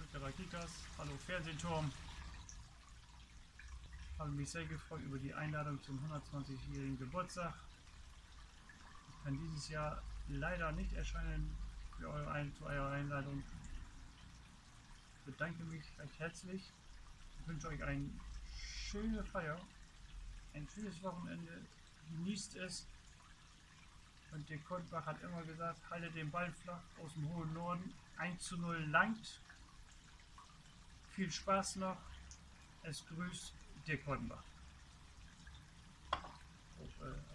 der Rakitas. Hallo Fernsehturm. Habe mich sehr gefreut über die Einladung zum 120-jährigen Geburtstag. Ich kann dieses Jahr leider nicht erscheinen für zu eurer Einladung. Ich bedanke mich recht herzlich. Ich wünsche euch eine schöne Feier, ein schönes Wochenende. Genießt es. Und der Koldbach hat immer gesagt, halte den Ball flach aus dem hohen Norden. 1:0 langt. Viel Spaß noch. Es grüßt Dirk Hoddenbach.